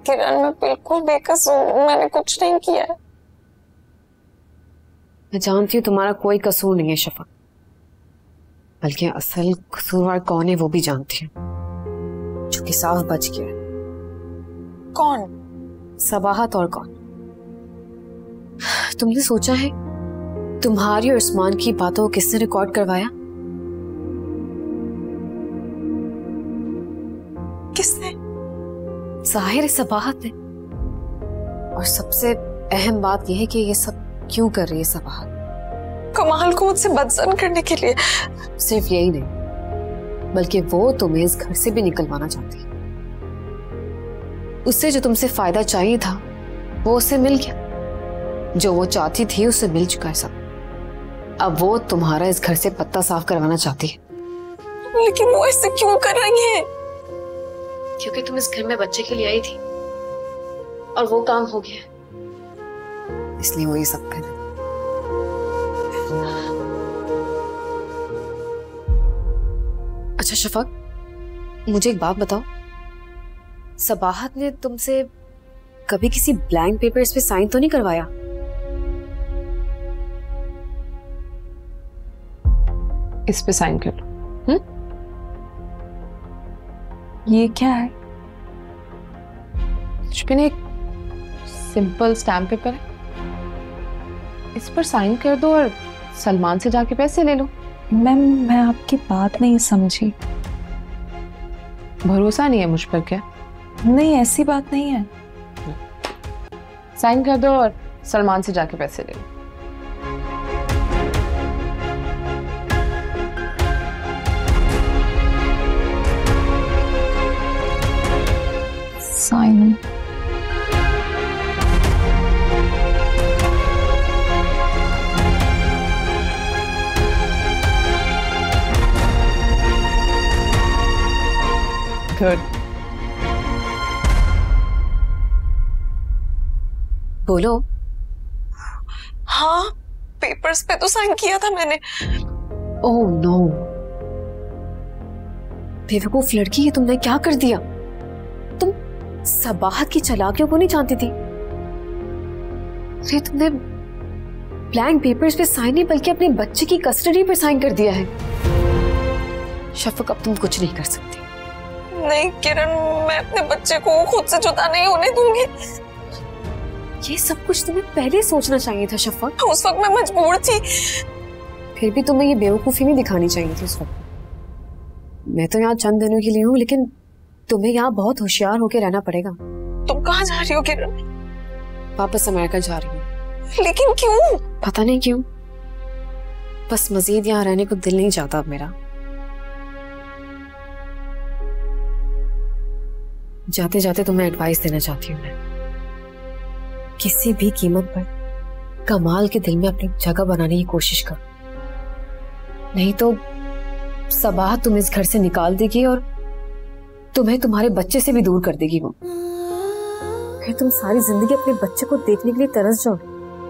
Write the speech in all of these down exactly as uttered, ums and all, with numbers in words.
किरण मैं बिल्कुल बेकसूर हूँ, मैंने कुछ नहीं किया है। मैं जानती हूँ तुम्हारा कोई कसूर नहीं है शफक, बल्कि असल कसूरवार कौन है वो भी जानती हूँ, जो कि साफ बच गया है। कौन? सबाहत और कौन? तुमने सोचा है तुम्हारी और उस्मान की बातों को किसने रिकॉर्ड करवाया? किसने? जाहिर है सबाहत ने। और सबसे अहम बात यह है कि ये सब क्यों कर रही है सबाहत? कमाल को मुझसे बदजन करने के लिए। सिर्फ यही नहीं, बल्कि वो तुम्हें इस घर से भी निकलवाना चाहती है। उससे जो तुमसे फायदा चाहिए था वो उसे मिल गया, जो वो चाहती थी उसे मिल चुका है सब। अब वो तुम्हारा इस घर से पत्ता साफ करवाना चाहती है। लेकिन वो ऐसे क्यों कर रही है? क्योंकि तुम इस घर में बच्चे के लिए आई थी और वो काम हो गया, इसलिए वो ये सब कर रही। अच्छा शफक, मुझे एक बात बताओ, सबाहत ने तुमसे कभी किसी ब्लैंक पेपर्स पे साइन तो नहीं करवाया? इस पे साइन कर लो। हम्म? ये क्या है? इस पे एक सिंपल स्टैम्प पेपर है, इस पर साइन कर दो और सलमान से जाके पैसे ले लो। मैम मैं आपकी बात नहीं समझी। भरोसा नहीं है मुझ पर क्या? नहीं ऐसी बात नहीं है। साइन कर दो और सलमान से जाके पैसे ले लो। साइन। गुड। बोलो। हाँ, पेपर्स पे तो साइन किया था मैंने। ओह नो, बेवकूफ लड़की है, तुमने क्या कर दिया? तुम सबाहत की चालाकियों को नहीं जानती थी। अरे तुमने ब्लैंक पेपर्स पे साइन नहीं बल्कि अपने बच्चे की कस्टडी पर साइन कर दिया है। शफक अब तुम कुछ नहीं कर सकती। नहीं किरण, मैं अपने बच्चे को खुद से जुदा नहीं होने दूंगी। ये सब कुछ तुम्हें पहले सोचना चाहिए था शफक। उस वक्त मैं मजबूर थी। फिर भी तुम्हें ये बेवकूफी नहीं दिखानी चाहिए थी उस वक्त। मैं तो यहाँ चंद दिनों के लिए हूँ, लेकिन तुम्हें यहाँ बहुत होशियार होकर रहना पड़ेगा। तुम कहाँ जा रही हो किरण? वापस अमेरिका जा रही हूँ। लेकिन क्यों? पता नहीं क्यों, बस मजीद यहाँ रहने को दिल नहीं चाहता अब मेरा। जाते जाते तुम्हें एडवाइस देना चाहती हूँ मैं, किसी भी कीमत पर कमाल के दिल में अपनी जगह बनाने की कोशिश करो, नहीं तो सबाहत तुम्हें इस घर से निकाल देगी और तुम्हें तुम्हारे बच्चे से भी दूर कर देगी वो। फिर तुम सारी जिंदगी अपने बच्चे को देखने के लिए तरस जाओगे।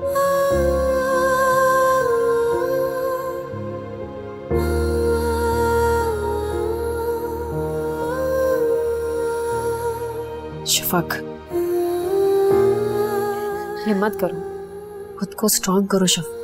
शफक, हिम्मत करो, खुद को स्ट्रॉन्ग करो शफक।